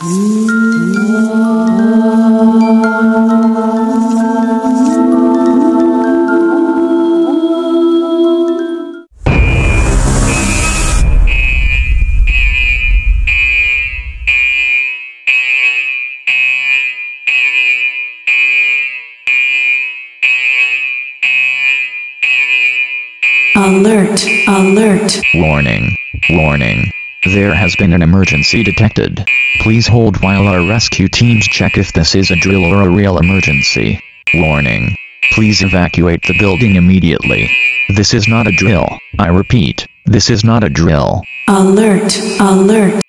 Alert, alert. Warning, warning. There has been an emergency detected. Please hold while our rescue teams check if this is a drill or a real emergency. Warning. Please evacuate the building immediately. This is not a drill. I repeat, this is not a drill. Alert, alert.